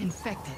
infected.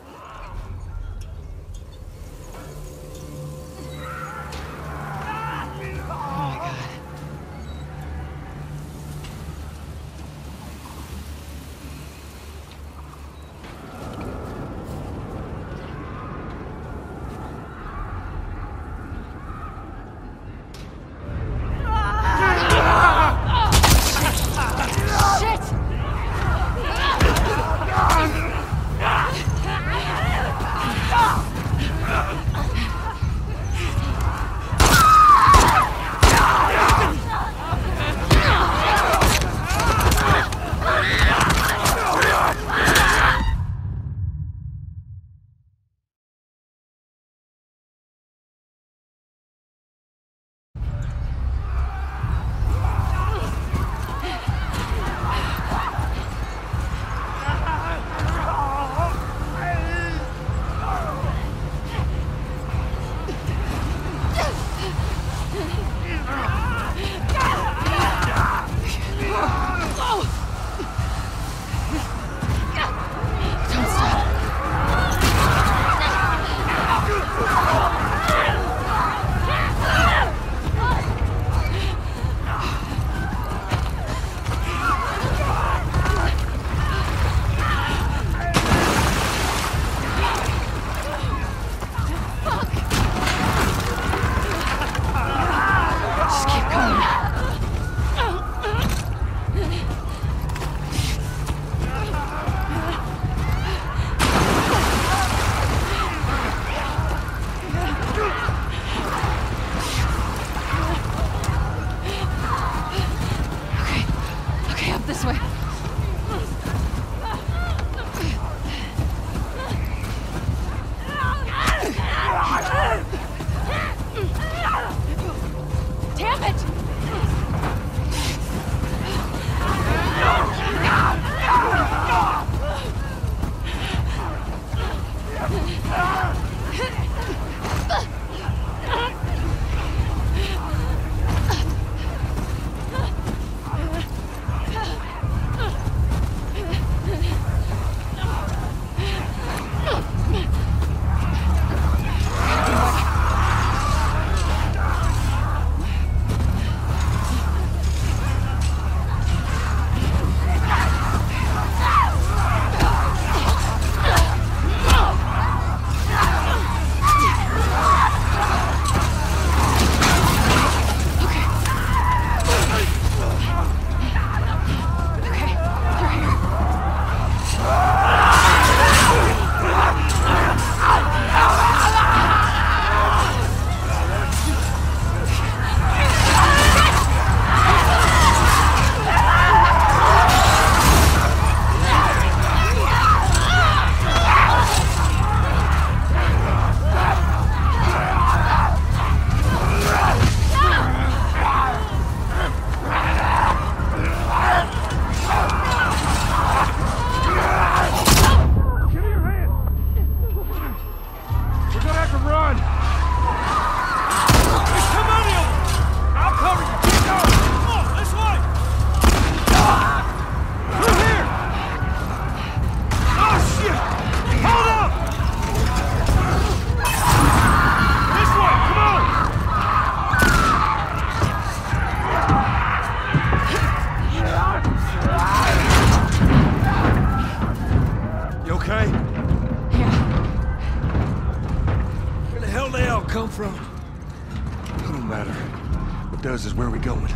Is where we going?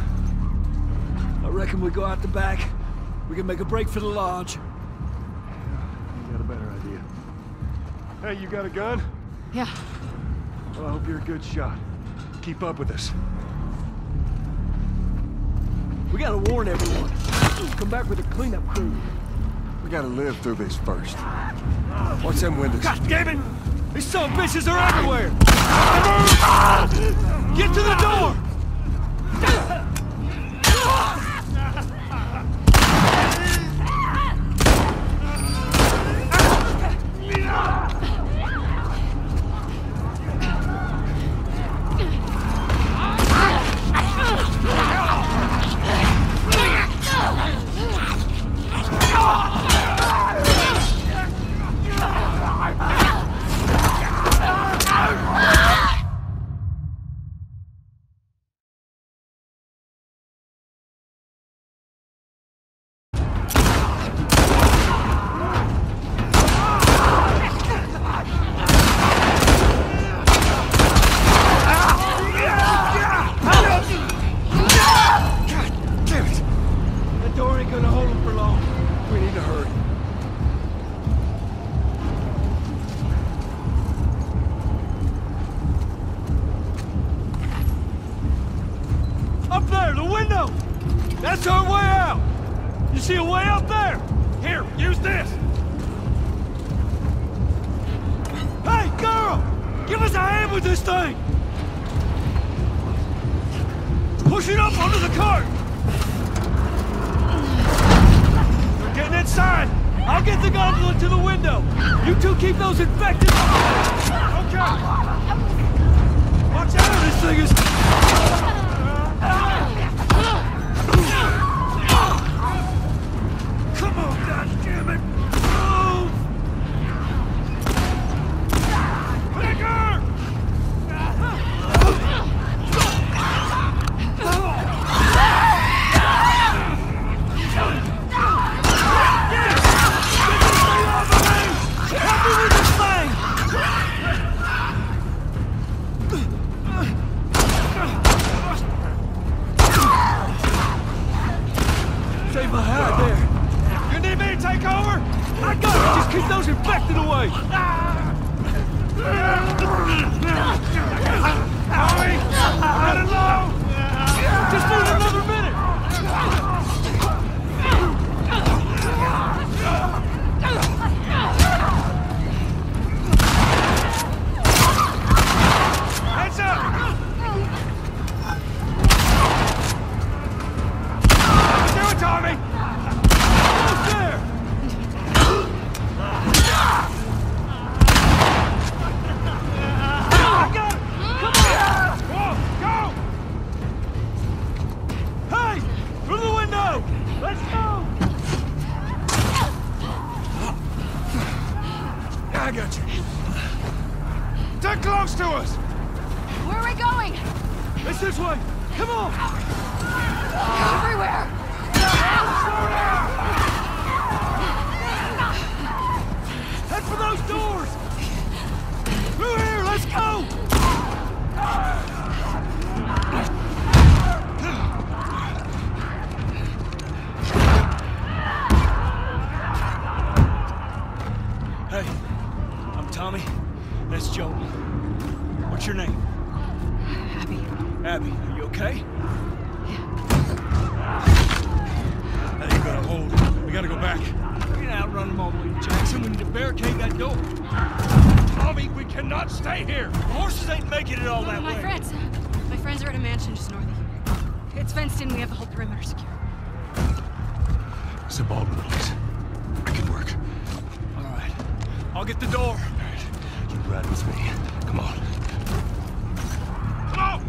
I reckon we go out the back. We can make a break for the lodge. You got a better idea. Hey, you got a gun? Yeah. Well, I hope you're a good shot. Keep up with us. We gotta warn everyone. Come back with a cleanup crew. We gotta live through this first. Watch them windows. God damn it! These son of bitches are everywhere! Get to the door! That's our way out! You see a way up there? Here, use this! Hey, girl! Give us a hand with this thing! Push it up onto the cart! We're getting inside! I'll get the gondola to the window! You two keep those infected... Okay! Watch out, this thing is... Come on, goddammit! Move! Quicker! Save my hide there. You need me to take over? I got it. Just keep those infected away. Tommy, let it low. Just need another minute. Heads up. Do it, Tommy. Almost there. I got it. Come on. Whoa, go. Hey, through the window. Let's go. I got you. They're close to us. Where are we going? It's this way. Come on. Everywhere. Head for those doors. Through here. Let's go. Hey, I'm Tommy. That's Joel. What's your name? Abby. Abby, are you okay? That ain't gonna hold. We gotta go back. We can outrun them all the way to Jackson. We need to barricade that door. Tommy, we cannot stay here. The horses ain't making it all that way. My friends are at a mansion just north of here. It's fenced in. We have the whole perimeter secure. It's a Baldwin place. I can work. All right. I'll get the door. All right. You ride with me. Come on. Come on!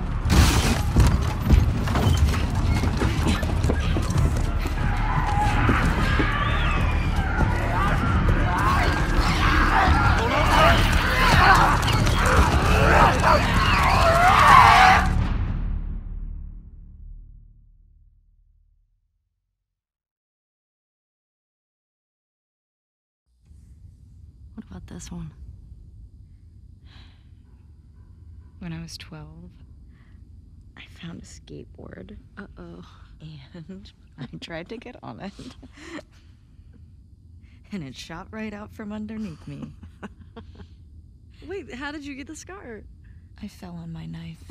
What about this one? When I was 12, I found a skateboard. Uh-oh. And I tried to get on it. And it shot right out from underneath me. Wait, how did you get the scar? I fell on my knife.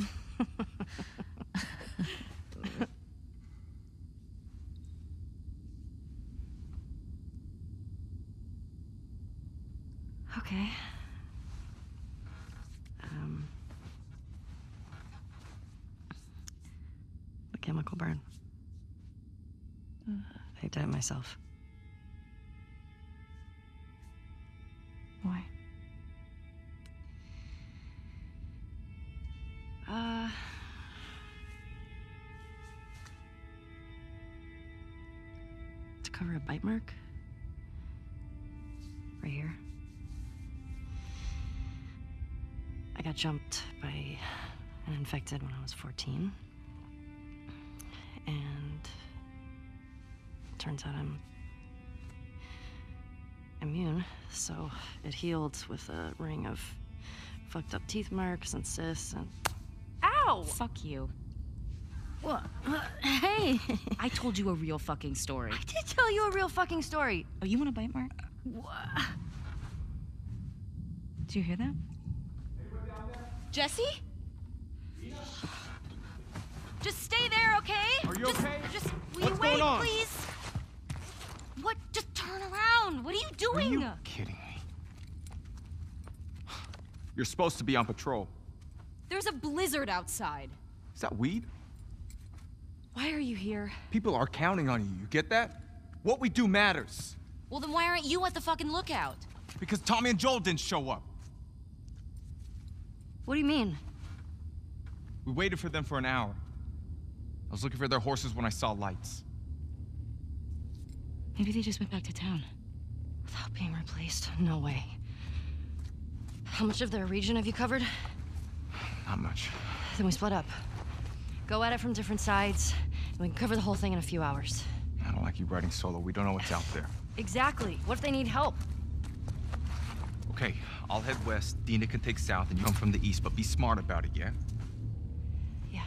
Okay. The chemical burn. I did it myself. Why? To cover a bite mark. Right here. I got jumped by an infected when I was 14. And turns out I'm immune, so it healed with a ring of fucked up teeth marks and cysts and... Ow! Fuck you. What? Hey! I told you a real fucking story. I did tell you a real fucking story. Oh, you want a bite mark? Did you hear that? Jesse? Just stay there, okay? Are you okay? Just on! Please! What? Just turn around! What are you doing? Are you kidding me? You're supposed to be on patrol. There's a blizzard outside. Is that weed? Why are you here? People are counting on you, you get that? What we do matters. Well, then why aren't you at the fucking lookout? Because Tommy and Joel didn't show up. What do you mean? We waited for them for an hour. I was looking for their horses when I saw lights. Maybe they just went back to town. Without being replaced? No way. How much of their region have you covered? Not much. Then we split up. Go at it from different sides, and we can cover the whole thing in a few hours. I don't like you riding solo. We don't know what's out there. Exactly. What if they need help? Okay, I'll head west, Dina can take south, and you come from the east, but be smart about it, yeah? Yeah.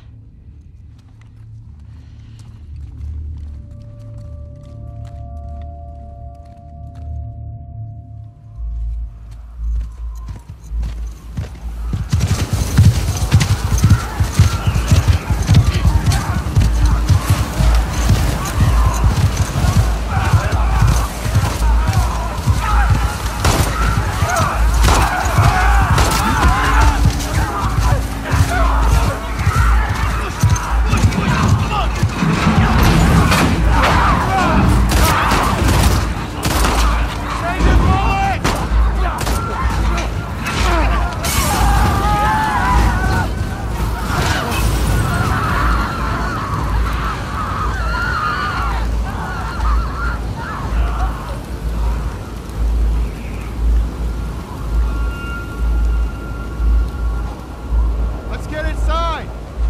Let's get inside!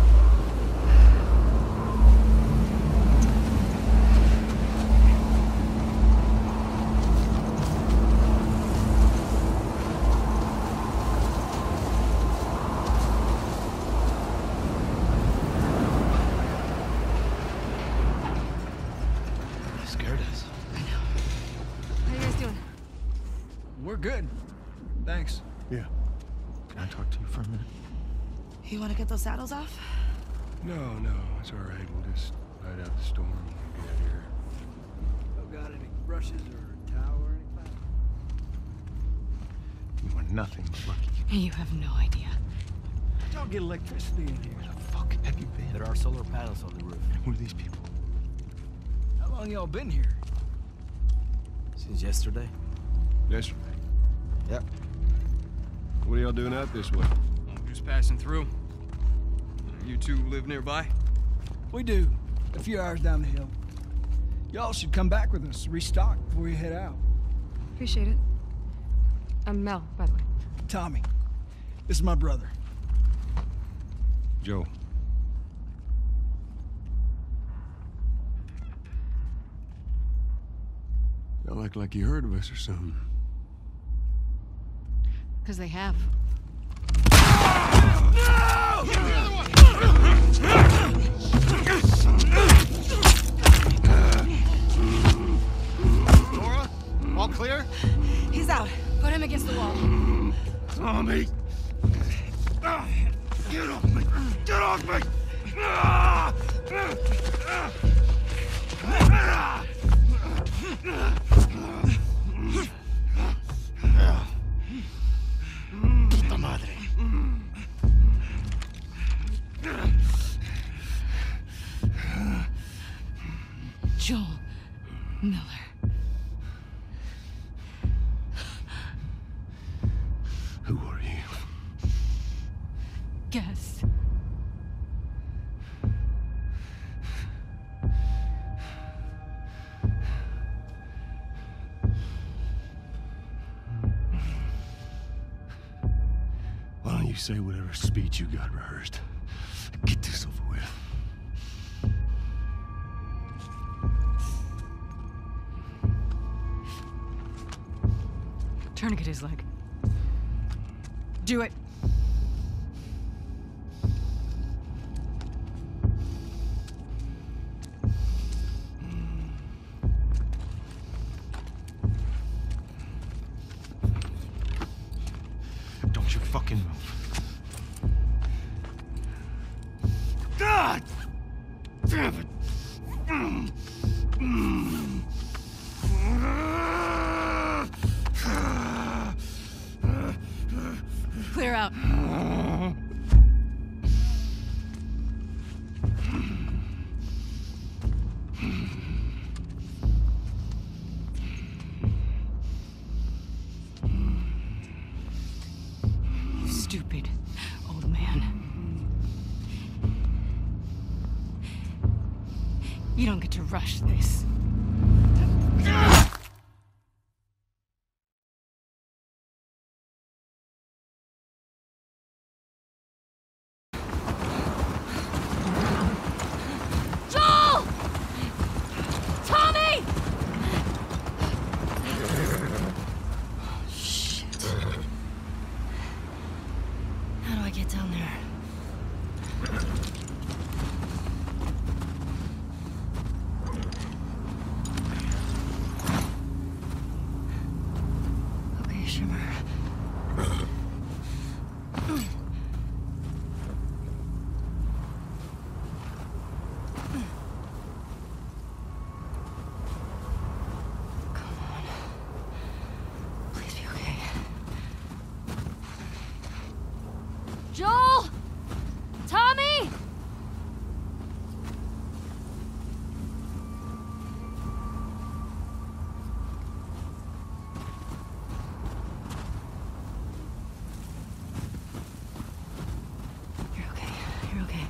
They scared us. How you guys doing? We're good. Thanks. Yeah. Can I talk to you for a minute? You want to get those saddles off? No, it's all right. We'll just ride out the storm and get here. Got any brushes or towel or anything? You are nothing but lucky. You have no idea. Y'all get electricity in here. Where the fuck have you been? There are solar panels on the roof. Who are these people? How long y'all been here? Since yesterday? Yesterday. Yep. What are y'all doing out this way? Just passing through. You two live nearby? We do. A few hours down the hill. Y'all should come back with us, restock before you head out. Appreciate it. I'm Mel, by the way. Tommy, this is my brother. Joe. Y'all act like you heard of us or something. Because they have. Laura? All clear? He's out. Put him against the wall. Tommy! Get off me! Get off me! Puta madre. Joel Miller. Who are you? Guess. Why don't you say whatever speech you got rehearsed? Get this over with. Tourniquet his leg. Do it. Don't you fucking move. God! Damn it! You stupid old man. You don't get to rush this. Joel! Tommy! Shit. How do I get down there? Okay, Shimmer. Come on. Please be okay. Joel! Tommy! You're okay. You're okay.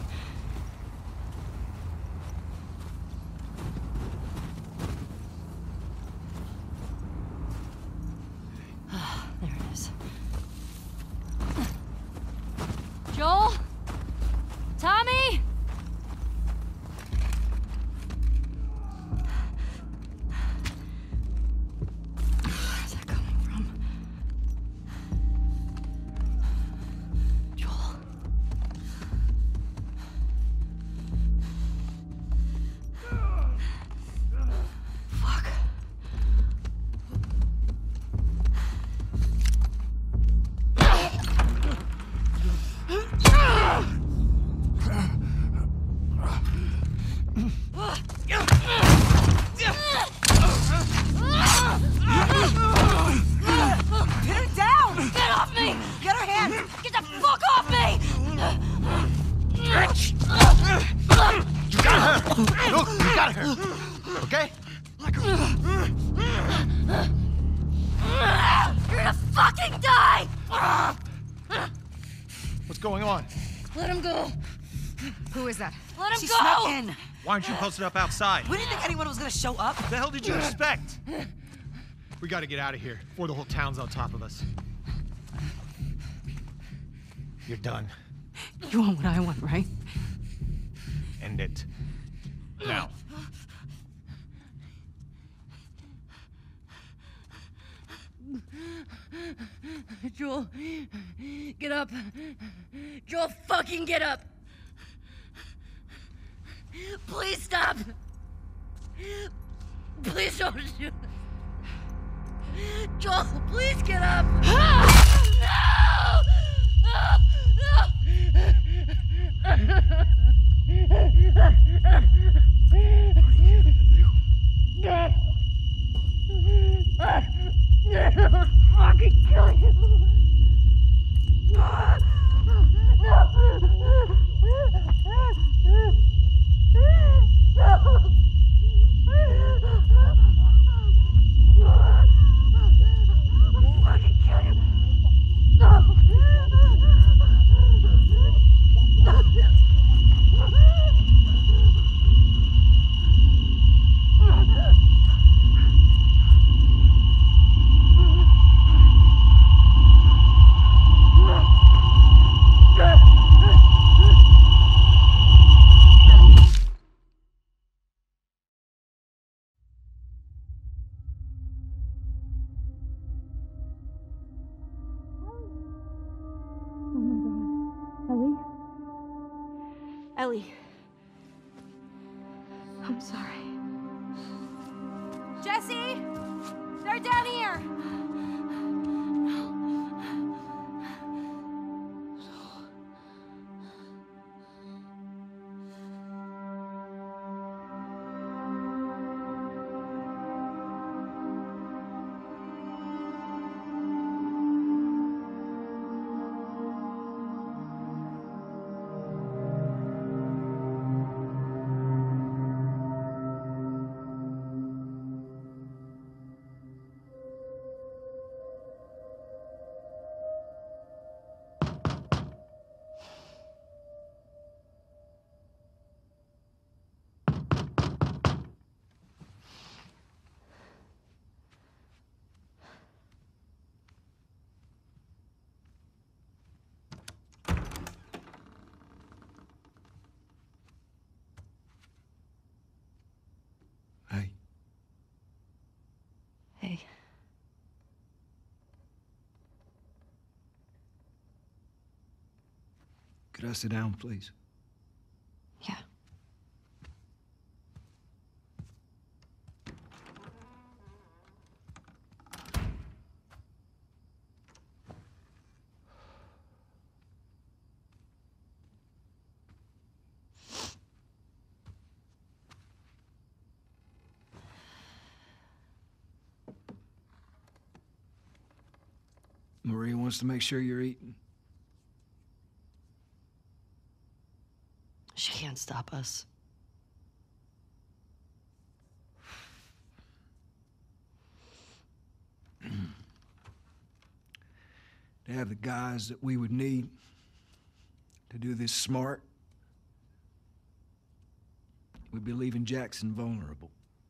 Ah, there it is. Joel? Tommy? Where's that coming from? Joel? Fuck. Pin her down! Get off me! Get her hand! Get the fuck off me! You got her! Look, you got her! Okay? You're gonna fucking die! What's going on? Let him go! Who is that? Let him She go! snuck in. Why aren't you posted up outside? We didn't think anyone was gonna show up. What the hell did you expect? We gotta get out of here before the whole town's on top of us. You're done. You want what I want, right? End it. Now. Joel, get up. Joel, fucking get up. Please stop. Please don't shoot. Joel, please get up. No! I'll fucking kill you. Ellie. I'm sorry. Jesse! They're down here! Could I sit down, please? Yeah. Maria wants to make sure you're eating. She can't stop us. To have the guys that we would need to do this smart, we'd be leaving Jackson vulnerable.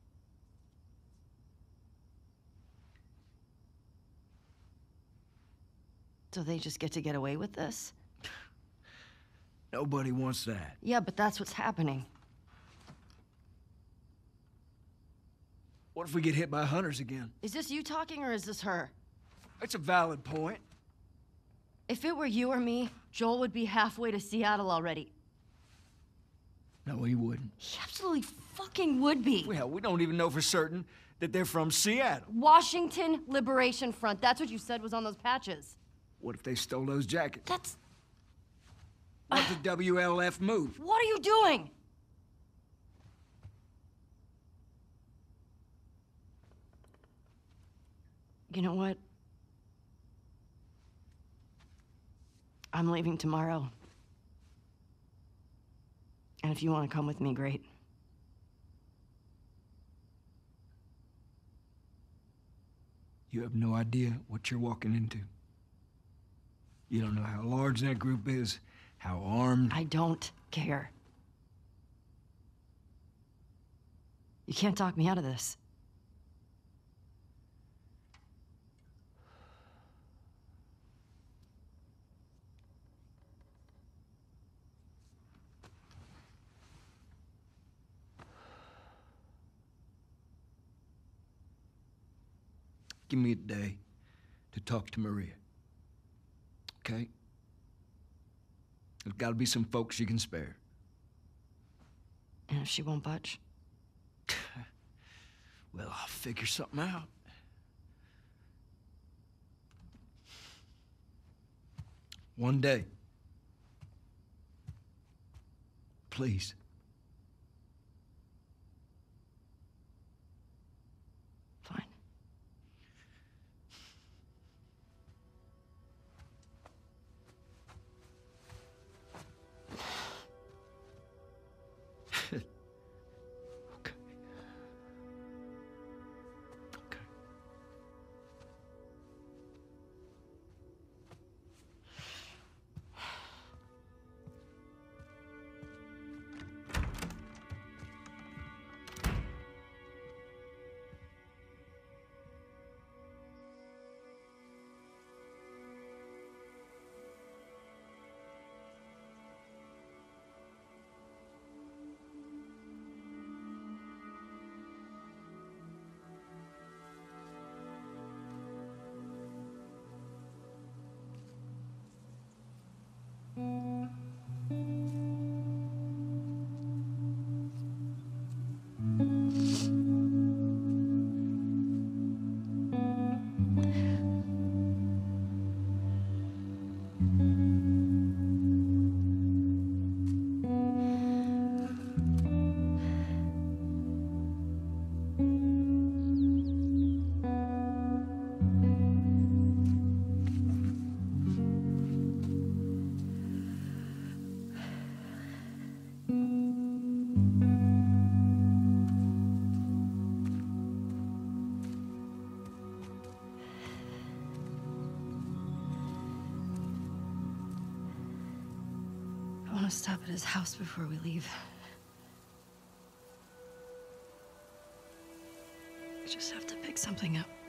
So they just get to get away with this? Nobody wants that. Yeah, but that's what's happening. What if we get hit by hunters again? Is this you talking or is this her? That's a valid point. If it were you or me, Joel would be halfway to Seattle already. No, he wouldn't. He absolutely fucking would be. Well, we don't even know for certain that they're from Seattle. Washington Liberation Front. That's what you said was on those patches. What if they stole those jackets? That's... What if the WLF moved? What are you doing? You know what? I'm leaving tomorrow. And if you want to come with me, great. You have no idea what you're walking into. You don't know how large that group is, how armed. I don't care. You can't talk me out of this. Give me a day to talk to Maria. Okay? There's gotta be some folks you can spare. And if she won't budge? Well, I'll figure something out. One day. Please. Fine. Okay. Okay. I want to stop at his house before we leave. I just have to pick something up.